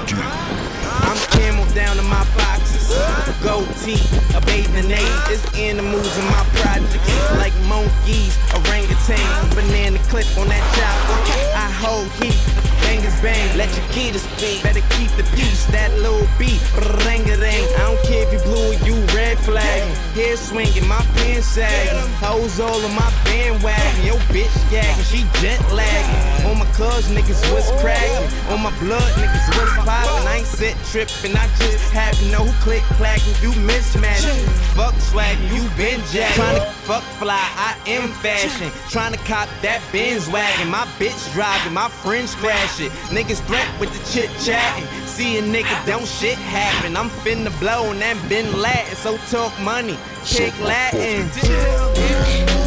I'm camel down in my boxes, gold teeth, a bathing aid. It's animals in my projects, like monkeys, orangutans, banana clip on that chopper. I hold heat, bangers bang, let your kid speak. Better keep the peace, that little beat, ring-a-ding. I don't care if you blue or you red flag. Hair swinging, my pants sagging, hoes all on my bandwagon. Yo bitch gagging, she jet lagging. On my cuz niggas was cracking, on my blood niggas was popping. I ain't set tripping, I just happen know who click clacking. You mismatching, fuck swagging, you been jacking. Tryna fuck fly, I am fashion. Tryna cop that Benz wagon, my bitch driving, my friends crash it. Niggas threat with the chit chatting. See a nigga, don't shit happen. I'm finna blow and that been Latin, so talk money, kick Latin.